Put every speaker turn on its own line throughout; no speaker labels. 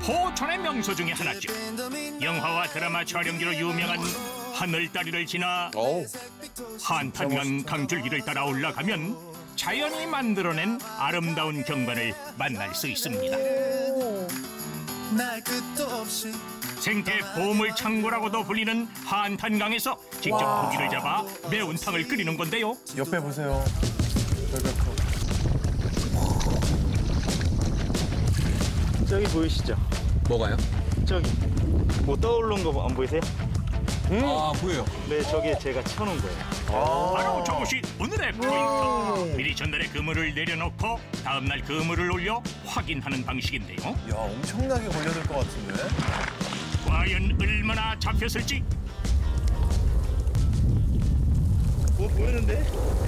포천의 명소 중에 하나죠. 영화와 드라마 촬영지로 유명한 하늘다리를 지나 한탄강 강줄기를 따라 올라가면 자연이 만들어낸 아름다운 경관을 만날 수 있습니다. 생태 보물 창고라고도 불리는 한탄강에서 직접 고기를 잡아 매운탕을 끓이는 건데요.
옆에 보세요.
저기 보이시죠?
뭐가요?
저기 뭐 떠오르는 거 안 보이세요?
아, 보여요.
네, 저게 제가 쳐놓은 거예요.
바로 저것이 오늘의 포인트. 미리 전날에 그물을 내려놓고 다음날 그물을 올려 확인하는 방식인데요.
야, 엄청나게 걸려들 것 같은데?
과연 얼마나 잡혔을지.
뭐 보이는데?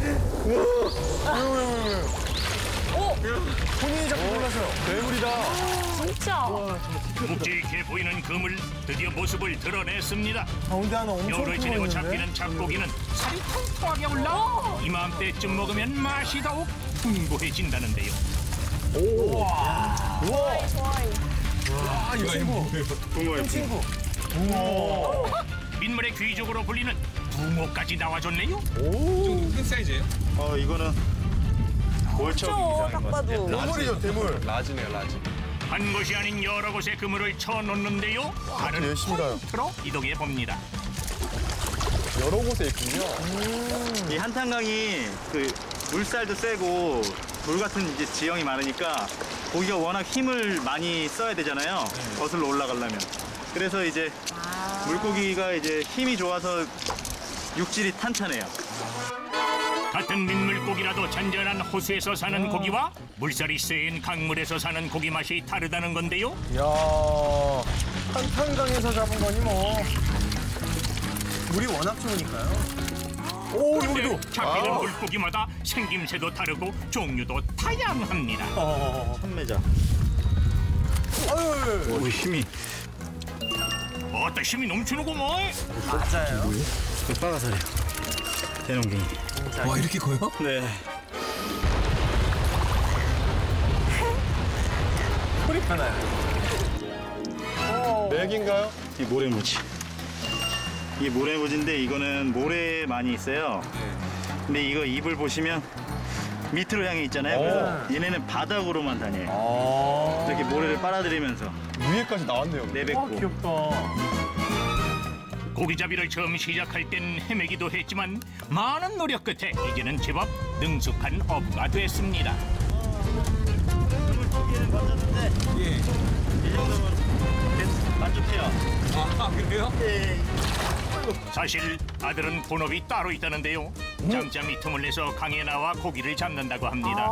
본인이 자꾸 놀라세요. 괴물이다.
진짜.
묵직해 보이는 그물 드디어 모습을 드러냈습니다.
가운데 하나 엄청
뼈를
큰 거
지내고
있는데?
잡히는 잡고기는 살이 통통하게 올라 이맘때쯤 먹으면 맛이 더욱 풍부해진다는데요.
우와.
아, 이거
큰 친구. 우와.
민물의 귀족으로 불리는 붕어까지 나와줬네요.
큰 사이즈예요?
이거는 월척 이상인
딱
것 같아요.
봐도.
대물이죠, 대물.
라지네요, 라지.
한 곳이 아닌 여러 곳에 그물을 쳐놓는데요. 다른
열심히 가요.
포인트로 이동해 봅니다.
여러 곳에 있군요.
이 한탄강이 그 물살도 세고 물 같은 이제 지형이 많으니까 고기가 워낙 힘을 많이 써야 되잖아요. 거슬러 올라가려면. 그래서 이제 물고기가 이제 힘이 좋아서 육질이 탄탄해요.
같은 민물고기라도 잔잔한 호수에서 사는 고기와 물살이 센 강물에서 사는 고기 맛이 다르다는 건데요.
이야, 한탄강에서 잡은 거니 뭐. 물이 워낙 좋으니까요. 오, 여기도.
잡히는 물고기마다 생김새도 다르고 종류도 다양합니다.
천매자.
아유,
오, 힘이.
어떤 힘이 넘치는구먼.
맞아요.
빠가사래요. 대농갱이.
와, 이렇게 커요?
네.
소리 하나요. 맥인가요?
이 모래무지. 이게 모래무지인데 이거는 모래 많이 있어요. 근데 이거 입을 보시면 밑으로 향해 있잖아요. 그래서 얘네는 바닥으로만 다녀요. 이렇게 모래를 빨아들이면서
위에까지 나왔네요.
내뱉고.
귀엽다.
고기잡이를 처음 시작할 땐 헤매기도 했지만 많은 노력 끝에 이제는 제법 능숙한 어부가 됐습니다.
그물 크기는 맞았는데
예.
이 정도면 만족해요.
아, 그래요?
네.
사실 아들은 본업이 따로 있다는데요. 짬짬이 틈을 내서 강에 나와 고기를 잡는다고 합니다.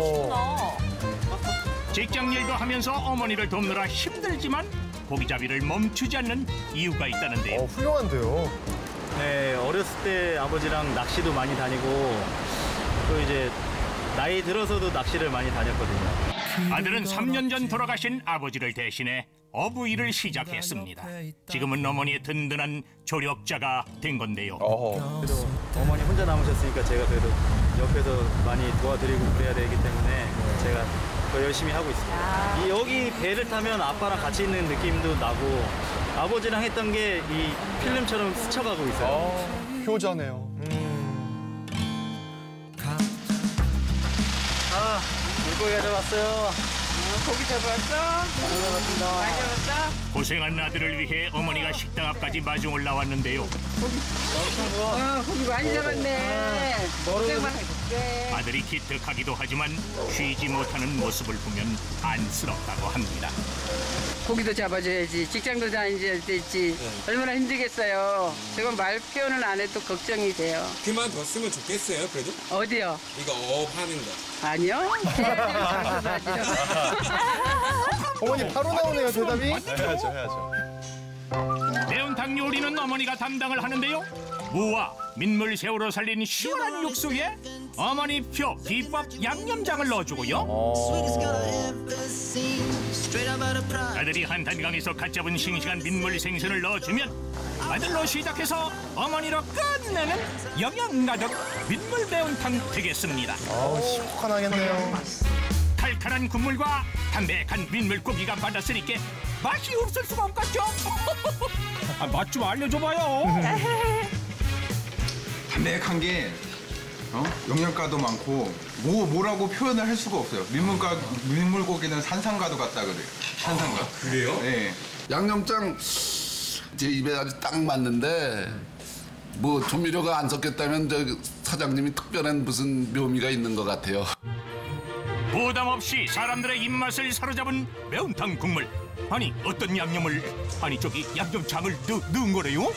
직장 일도 하면서 어머니를 돕느라 힘들지만 고기잡이를 멈추지 않는 이유가 있다는데요.
훌륭한데요.
네, 어렸을 때 아버지랑 낚시도 많이 다니고 또 이제 나이 들어서도 낚시를 많이 다녔거든요.
아들은 3년 전 돌아가신 아버지를 대신해 어부 일을 시작했습니다. 지금은 어머니의 든든한 조력자가 된 건데요.
그래도 어머니 혼자 남으셨으니까 제가 그래도 옆에서 많이 도와드리고 그래야 되기 때문에 제가 더 열심히 하고 있습니다. 여기 배를 타면 아빠랑 같이 있는 느낌도 나고 아버지랑 했던 게 이 필름처럼 스쳐가고 있어요.
효자네요.
물고기가 잡았어요.
고기 잡았어? 많이 잡았어?
고생한 아들을 위해 어머니가 식당 앞까지 마중을 나왔는데요.
고기 많이 잡았네. 고생만 했대.
아들이 기특하기도 하지만 쉬지 못하는 모습을 보면 안쓰럽다고 합니다.
고기도 잡아줘야지. 직장도 다니셔야 되지. 얼마나 힘들겠어요. 저건 말 표현을 안 해도 걱정이 돼요.
그만뒀으면 좋겠어요, 그래도?
어디요?
이거 하는 거.
아니요. 해야죠.
어머니 바로 나오네요, 대답이.
해야죠.
매운탕 요리는 어머니가 담당을 하는데요. 무와 민물새우로 살린 시원한 육수에 어머니표 비법 양념장을 넣어주고요. 아들이 한탄강에서 갓 잡은 싱싱한 민물 생선을 넣어주면 아들로 시작해서 어머니로 끝내는 영양 가득 민물 매운탕 되겠습니다.
아우, 시원하겠네요.
칼칼한 국물과 담백한 민물고기가 받았으니까 맛이 없을 수가 없겠죠? 맛 좀 알려줘봐요.
담백한 게 영양가도 많고 뭐라고 표현을 할 수가 없어요. 민물고기는 산삼과도 같다 그래요. 산삼과.
그래요?
네.
양념장 제 입에 아주 딱 맞는데 뭐 조미료가 안 섞였다면 저 사장님이 특별한 무슨 묘미가 있는 것 같아요.
부담 없이 사람들의 입맛을 사로잡은 매운탕 국물. 아니 어떤 양념을 양념장을 넣은 거래요?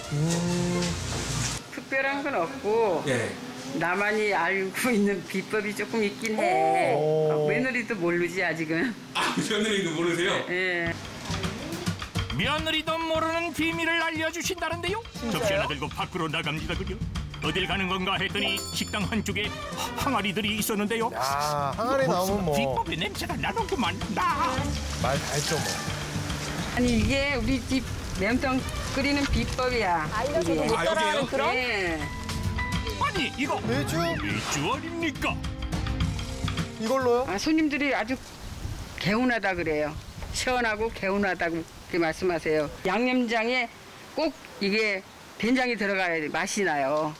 특별한 건 없고
네.
나만이 알고 있는 비법이 조금 있긴 해. 며느리도 모르지 아직은.
아, 며느리도 모르세요?
예.
며느리도 모르는 비밀을 알려주신다는데요. 접시 하나 들고 밖으로 나갑니다 그죠? 어딜 가는 건가 했더니 식당 한쪽에 항아리들이 있었는데요.
야, 항아리 나오면 뭐.
비법의 냄새가 나는구만.
말 다 했죠, 뭐.
아니 이게 우리 집 매운탕 끓이는 비법이야.
알려줘도
이게.
못 따라하는
여기요?
그런?
예.
아니 이거
매주?
매주 아닙니까?
이걸로요?
아, 손님들이 아주 개운하다 그래요. 시원하고 개운하다고 그렇게 말씀하세요. 양념장에 꼭 이게 된장이 들어가야 돼. 맛이 나요.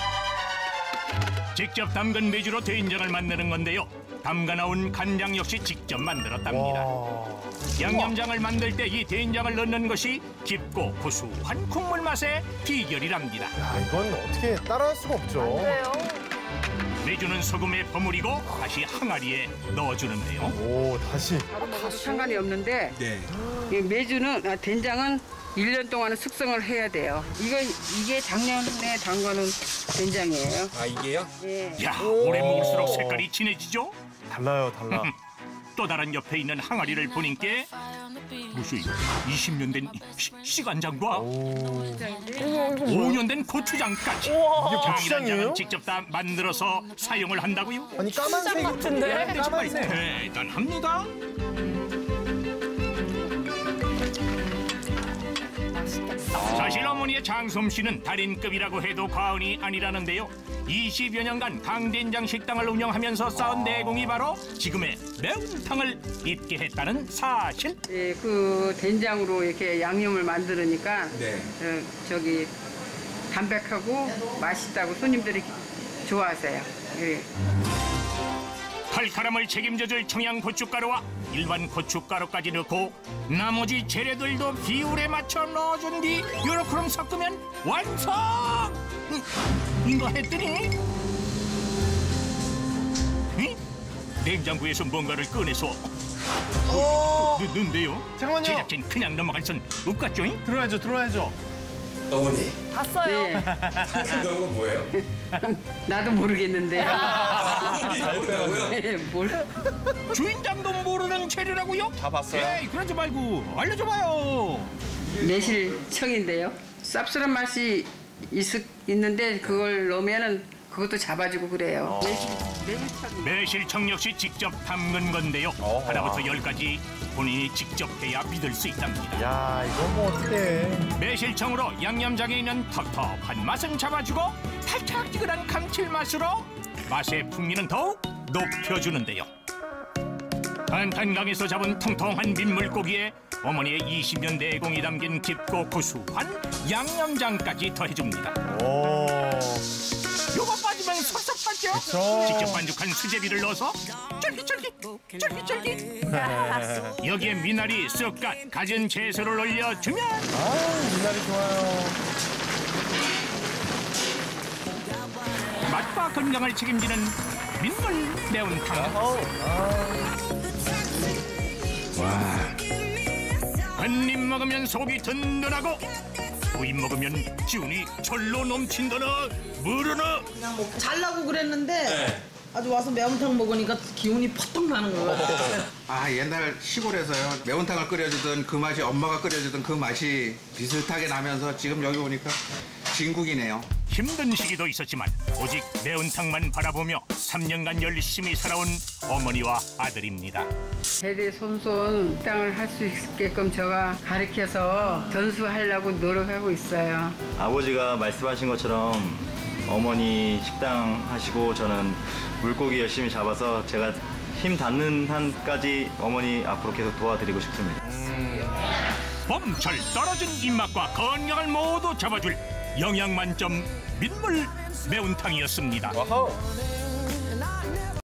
직접 담근 메주로 된장을 만드는 건데요. 담가 나온 간장 역시 직접 만들었답니다.
와.
양념장을 만들 때 이 된장을 넣는 것이 깊고 고소한 국물 맛의 비결이랍니다.
야, 이건 어떻게 따라할 수가 없죠.
그래요?
메주는 소금에 버무리고 다시 항아리에 넣어주는데요.
오, 다시.
바로 먹어도 상관이 없는데
네.
이 된장은 1년 동안은 숙성을 해야 돼요. 이게 작년에 담가놓은 된장이에요.
아, 이게요?
예.
야, 오래 먹을수록 색깔이 진해지죠?
달라요, 달라.
또 다른 옆에 있는 항아리를 보니께 무슨 20년 된 시간장과 5년 된 고추장까지.
이게
장이란
고추장이에요?
장은 직접 다 만들어서 사용을 한다고요?
아니, 까만색 같은데? 까만색.
대단합니다. 사실 어머니의 장솜씨는 달인급이라고 해도 과언이 아니라는데요. 20여 년간 강된장 식당을 운영하면서 쌓은 내공이 바로 지금의 매운탕을 잇게 했다는 사실.
예, 그 된장으로 이렇게 양념을 만들으니까
네.
담백하고 맛있다고 손님들이 좋아하세요. 예.
칼칼함을 책임져줄 청양고춧가루와 일반 고춧가루까지 넣고 나머지 재료들도 비율에 맞춰 넣어준 뒤 요렇게 섞으면 완성! 이거 했더니 냉장고에서 뭔가를 꺼내서 넣는데요.
잠깐만요.
제작진 그냥 넘어갈 순 없겠죠?
들어야죠.
어머니,
봤어요.
예.
이건 뭐예요?
나도 모르겠는데.
잘했다고요?
예, 뭘?
주인장도 모르는 재료라고요?
다 봤어요.
에이, 그러지 말고 알려줘봐요.
매실청인데요. 쌉쌀한 맛이 있는데 그걸 넣으면은 그것도 잡아주고 그래요. 매실청.
매실청 역시 직접 담근 건데요. 하나부터 10까지 본인이 직접 해야 믿을 수 있답니다.
야, 이건 뭐 어떡해.
매실청으로 양념장에 있는 텁텁한 맛은 잡아주고 달짝지근한 감칠맛으로 맛의 풍미는 더욱 높여주는데요. 한탄강에서 잡은 통통한 민물고기에 어머니의 20년 내공이 담긴 깊고 고소한 양념장까지 더해줍니다.
오.
요거 빠지면 섭섭하죠?
그쵸.
직접 반죽한 수제비를 넣어서 쫄깃쫄깃 여기에 미나리, 쑥갓, 갖은 채소를 올려주면
미나리 좋아요.
맛과 건강을 책임지는 민물 매운탕. 한 입 먹으면 속이 든든하고 두 입 먹으면 기운이 절로 넘친다나 뭐라나.
그냥 뭐 잘라고 그랬는데 아주 와서 매운탕 먹으니까 기운이 퍽퍽 나는 거 같아요.
아, 옛날 시골에서요. 매운탕을 끓여주던 그 맛이 엄마가 끓여주던 그 맛이 비슷하게 나면서 지금 여기 오니까 진국이네요.
힘든 시기도 있었지만 오직 매운탕만 바라보며 3년간 열심히 살아온 어머니와 아들입니다.
대대손손 식당을 할 수 있게끔 제가 가르쳐서 전수하려고 노력하고 있어요.
아버지가 말씀하신 것처럼 어머니 식당 하시고 저는 물고기 열심히 잡아서 제가 힘 닿는 한까지 어머니 앞으로 계속 도와드리고 싶습니다.
봄철 떨어진 입맛과 건강을 모두 잡아줄 영양 만점 민물 매운탕이었습니다.
와우.